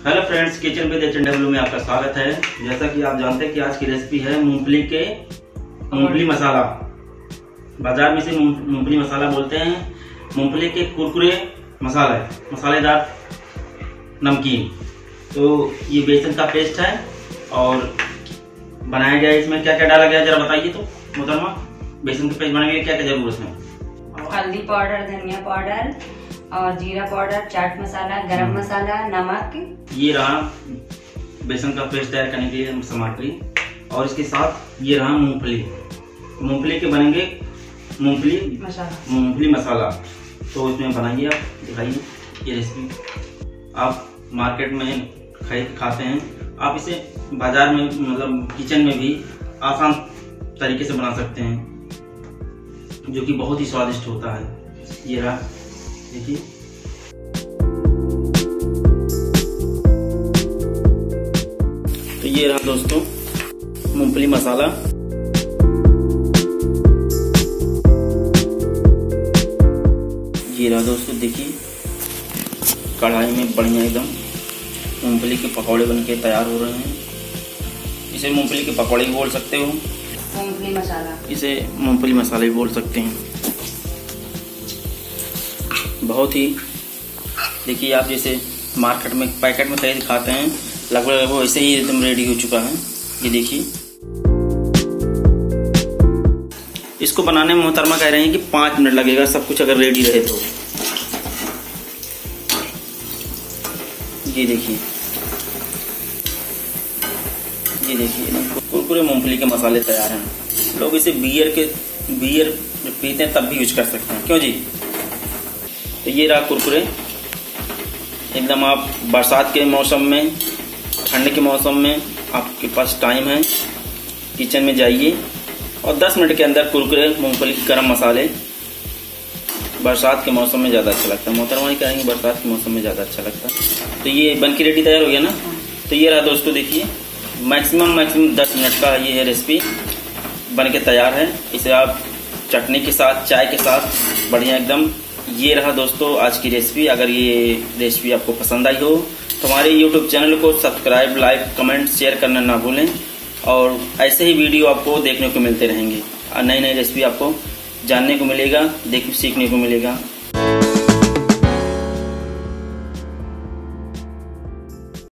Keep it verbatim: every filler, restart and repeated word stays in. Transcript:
Hello friends, kitchen with H and W में आपका स्वागत है। जैसा कि आप जानते हैं कि आज की रेसिपी है मूंगफली के मूंगफली मसाला। बाजार में से मूंगफली मसाला बोलते हैं। मूंगफली के कुरकुरे मसाला, मसालेदार नमकीन। तो ये बेसन का पेस्ट है और बनाया गया। इसमें क्या क्या डाला गया जरा बताइए तो मोहतरमा। बेसन का पेस्ट बनाने के लिए क्या क्या जरूरत है? हल्दी पाउडर, धनिया पाउडर और जीरा पाउडर, चाट मसाला, गरम मसाला, नमक। ये रहा बेसन का पेस्ट तैयार करने के लिए सामग्री। और इसके साथ ये रहा मूंगफली। मूंगफली के बनेंगे मूंगफली मसाला मूंगफली मसाला। तो इसमें बनाइए, आप दिखाइए ये रेसिपी। आप मार्केट में खरीद खाते हैं, आप इसे बाजार में मतलब किचन में भी आसान तरीके से बना सकते हैं, जो कि बहुत ही स्वादिष्ट होता है। ये रहा, देखिए। तो ये रहा दोस्तों मूंगफली मसाला। ये रहा दोस्तों, देखिए कढ़ाई में बढ़िया एकदम मूंगफली के पकौड़े बनके तैयार हो रहे हैं। इसे मूंगफली के पकौड़े भी बोल सकते हो, मूंगफली मसाला, इसे मूंगफली मसाला भी बोल सकते हैं। बहुत ही देखिए, आप जैसे मार्केट में पैकेट में खरीद खाते हैं, लगभग वो ऐसे ही एकदम रेडी हो चुका है। ये देखिए, इसको बनाने में मोहतरमा कह रहे हैं कि पाँच मिनट लगेगा सब कुछ अगर रेडी रहे तो। ये देखिए, ये देखिए कुरकुरे मूंगफली के मसाले तैयार हैं। लोग इसे बियर के बियर पीते हैं तब भी यूज कर सकते हैं, क्यों जी। तो ये रहा कुरकुरे एकदम। आप बरसात के मौसम में, ठंड के मौसम में आपके पास टाइम है, किचन में जाइए और दस मिनट के अंदर कुरकुरे मूंगफली के गरम मसाले। बरसात के मौसम में ज़्यादा अच्छा लगता है। मोहतरमा कहेंगे बरसात के मौसम में ज़्यादा अच्छा लगता है। तो ये बन के रेडी तैयार हो गया ना। तो ये रहा दोस्तों, देखिए मैक्सिमम मैक्सिमम दस मिनट का ये है रेसिपी बन के तैयार है। इसे आप चटनी के साथ, चाय के साथ बढ़िया एकदम। ये रहा दोस्तों आज की रेसिपी। अगर ये रेसिपी आपको पसंद आई हो तो हमारे यूट्यूब चैनल को सब्सक्राइब, लाइक, कमेंट, शेयर करना ना भूलें। और ऐसे ही वीडियो आपको देखने को मिलते रहेंगे। नई नई रेसिपी आपको जानने को मिलेगा, देख सीखने को मिलेगा।